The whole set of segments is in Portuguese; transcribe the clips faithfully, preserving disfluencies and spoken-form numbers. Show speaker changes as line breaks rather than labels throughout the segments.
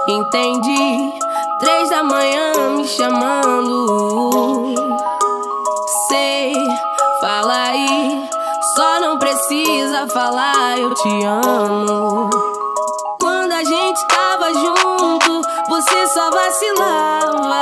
Entendi, três da manhã me chamando. Sei, fala aí, só não precisa falar eu te amo. Quando a gente tava junto, você só vacilava.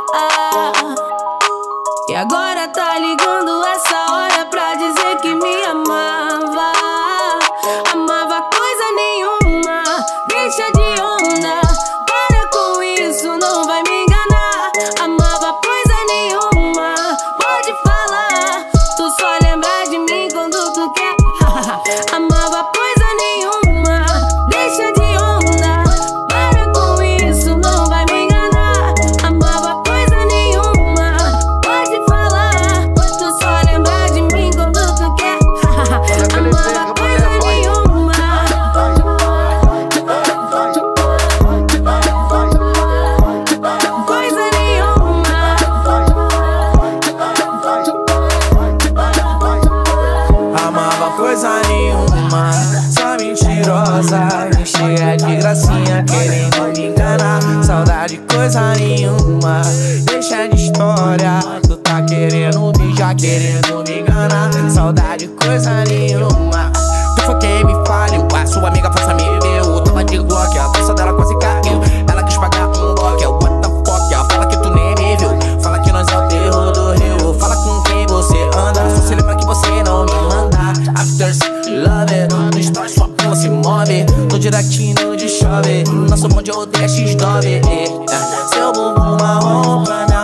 E agora tá ligando essa hora pra dizer que me amava. Amava coisa nenhuma, deixa de onda. Para com isso, não vai me enganar. Amava coisa nenhuma, pode falar. Tu só lembra de mim quando tu quer. Amava coisa nenhuma, deixa de onda. Para com isso, não vai me enganar. Amava coisa nenhuma, pode falar. Tu só lembra de mim quando tu quer. Amava coisa nenhuma. Coisa nenhuma.
Amava coisa nenhuma, só mentirosa, me chega de gracinha querendo me enganar. Saudade coisa nenhuma, deixa de história. Tu tá querendo me já querendo me enganar. Saudade coisa nenhuma, tu foi quem me falhou. A sua amiga força me deu, tava de Glock, a bolsa dela quase caiu. Ela quis pagar um bloco, what the fuck. Ela fala que tu nem me viu, fala que nós é o terror do rio. Fala com quem você anda, só se lembra que você não me manda. After love it, no story sua porra se move. No direct no de chove, nosso bonde odeia X nove. Seu bumbum marrom pra